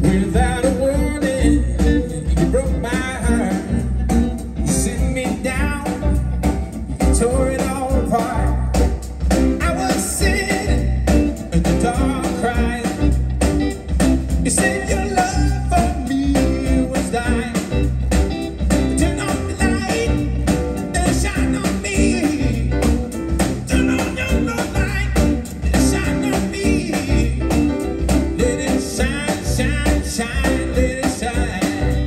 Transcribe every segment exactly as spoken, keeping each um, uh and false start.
Without a warning, you broke my heart. You sent me down, you tore it all apart. I was sitting in the dark crying. You said your love for me was dying. Turn on the light and shine on me. Turn on your light and shine on me. Let it shine, shine, shine, let it shine.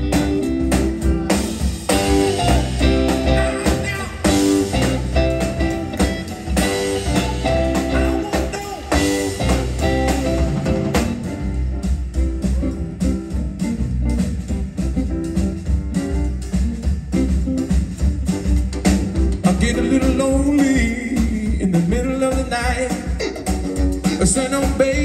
Get a little lonely in the middle of the night. Son, oh baby,